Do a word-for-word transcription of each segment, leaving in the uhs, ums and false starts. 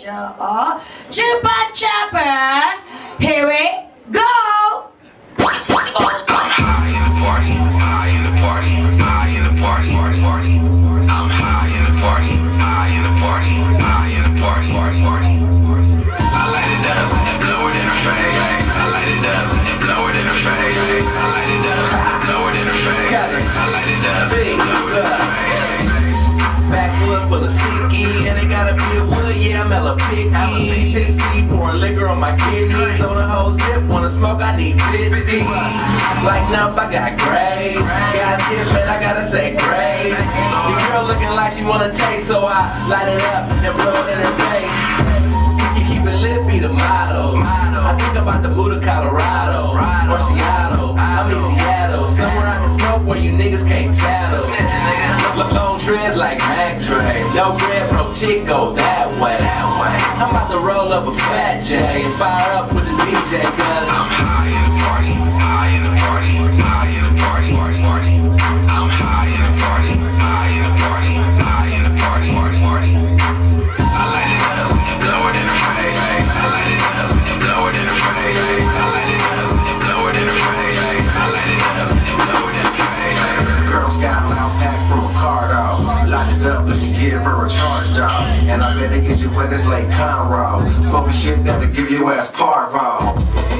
show. Chupa Choppers, here we go! I'm high in the party, high in the party, high in the party, party, party. I'm high in the party, high in the party, high in the party, party, party. I light it up and blow it in her face. I light it up and blow it in her face. I light it up and blow it in her face. I light it up and blow it in her face. Backwood full of sticky, and it gotta be a wood, yeah, I'm hella picky. Tipsy, pouring liquor on my kidneys. On a whole zip, wanna smoke, I need fifty. Lighten up, I got grades. Got different, I gotta say grades. The girl looking like she wanna taste, so I light it up and blow it in her face. You keep it lit, be the motto. I think about the mood of Colorado or Seattle. I mean Seattle, somewhere I can smoke where you niggas can't tattle. Long dreads like Mac Dre. No bread, bro, chick go that way. I'm about to roll up a fat J and fire up with the D J, cause I'm high in the party, high in the party, high in the party, party, party. I'm high in the party, high in the party, high in the party, party, party. I light it up and blow it in her face. I light it up and blow it in her face. I light it up and blow it in her face. I light it up and blow it in her face. Girl Scout loud pack from a car dog. Lock it up, let me give her a charge dog. And I better get you wet as Lake Conroe. Smoking shit that'll give you ass parvo.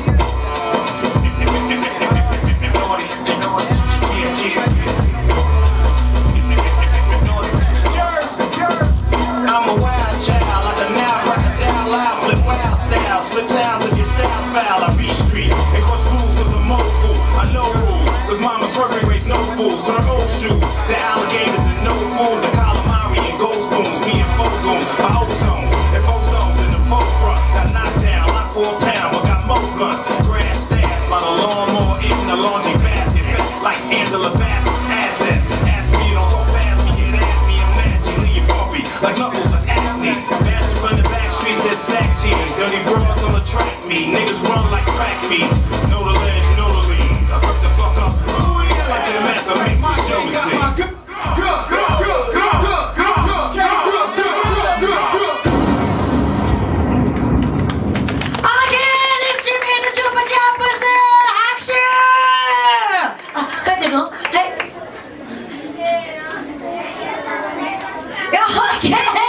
I'm a wild child, like a now rock it down loud, flip wild styles, flip towns if your style's foul. I beat streets and crush fools with the most school. I know rules, cause mama's perfect race, no fools. Put her old shoes, the alligators and no fool, the calamari and gold spoons, me and folk goons, my old zones, and folk zones in the folk front. Got knocked down, locked for a pound, but got more blunts. Grass stats by the lawnmower, eating the laundry basket, fat like Angela Bassett, assets. Ask me, don't talk past me, get at me, I'm nasty, leave you bumpy, like knuckles of acne. Bashing from the back streets that stack cheese, dirty bras gonna attract me, niggas run like crack beats. Know the ledge, know the lead, I fuck the fuck up, ooh yeah, like that master makes me Josie. Again, it's Jimmy and the Chupa Choppers, action! あ、帰ってるの？はい。いや、オッケー！